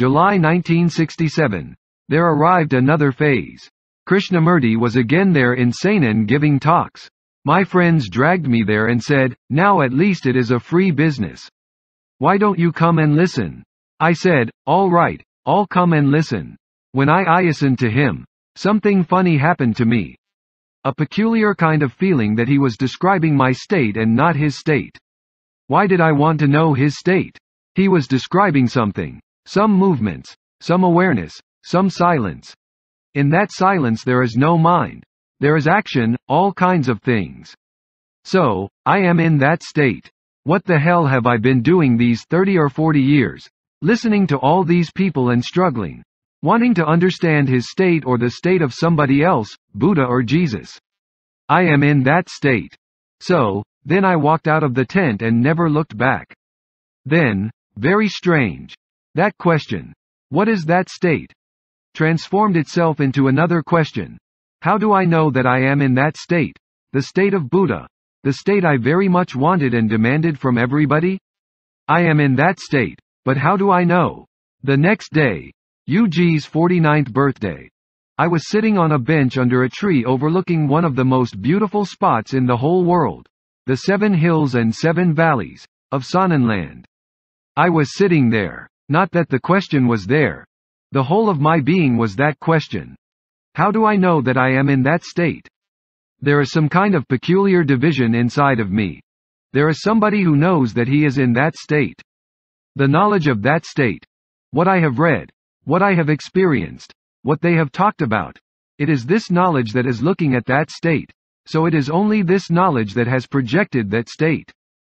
July 1967. There arrived another phase. Krishnamurti was again there in Sonnenland giving talks. My friends dragged me there and said, "Now at least it is a free business. Why don't you come and listen?" I said, "All right, I'll come and listen." When I listened to him, something funny happened to me. A peculiar kind of feeling that he was describing my state and not his state. Why did I want to know his state? He was describing something. Some movements, some awareness, some silence. In that silence there is no mind. There is action, all kinds of things. So, I am in that state. What the hell have I been doing these 30 or 40 years? Listening to all these people and struggling. Wanting to understand his state or the state of somebody else, Buddha or Jesus. I am in that state. So, then I walked out of the tent and never looked back. Then, very strange. That question, what is that state? Transformed itself into another question. How do I know that I am in that state? The state of Buddha. The state I very much wanted and demanded from everybody? I am in that state, but how do I know? The next day, UG's 49th birthday. I was sitting on a bench under a tree overlooking one of the most beautiful spots in the whole world. The 7 hills and 7 valleys of Sonnenland. I was sitting there. Not that the question was there. The whole of my being was that question. How do I know that I am in that state? There is some kind of peculiar division inside of me. There is somebody who knows that he is in that state. The knowledge of that state. What I have read. What I have experienced. What they have talked about. It is this knowledge that is looking at that state. So it is only this knowledge that has projected that state.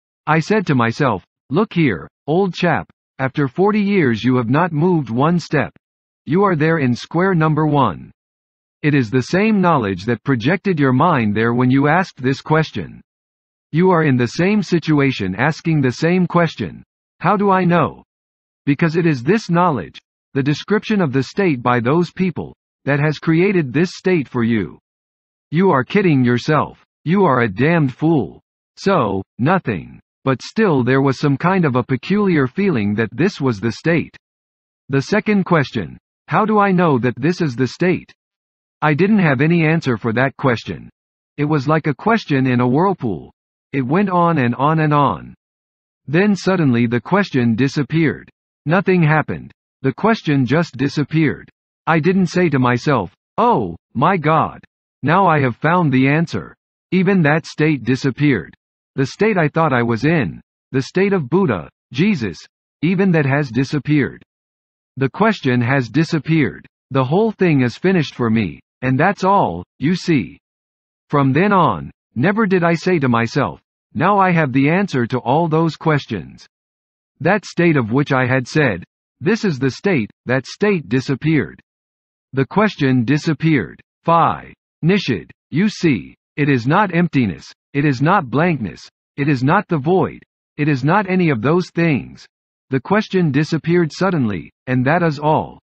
I said to myself, "Look here, old chap, after 40 years you have not moved one step. You are there in square number 1. It is the same knowledge that projected your mind there when you asked this question. You are in the same situation asking the same question. How do I know? Because it is this knowledge, the description of the state by those people, that has created this state for you. You are kidding yourself. You are a damned fool." So, nothing. But still there was some kind of a peculiar feeling that this was the state. The second question, how do I know that this is the state? I didn't have any answer for that question. It was like a question in a whirlpool. It went on and on and on. Then suddenly the question disappeared. Nothing happened. The question just disappeared. I didn't say to myself, "Oh, my God. Now I have found the answer." Even that state disappeared. The state I thought I was in, the state of Buddha, Jesus, even that has disappeared. The question has disappeared. The whole thing is finished for me, and that's all, you see. From then on, never did I say to myself, "Now I have the answer to all those questions." That state of which I had said, "This is the state," that state disappeared. The question disappeared. Phi. Nishid. You see, it is not emptiness. It is not blankness. It is not the void. It is not any of those things. The question disappeared suddenly, and that is all.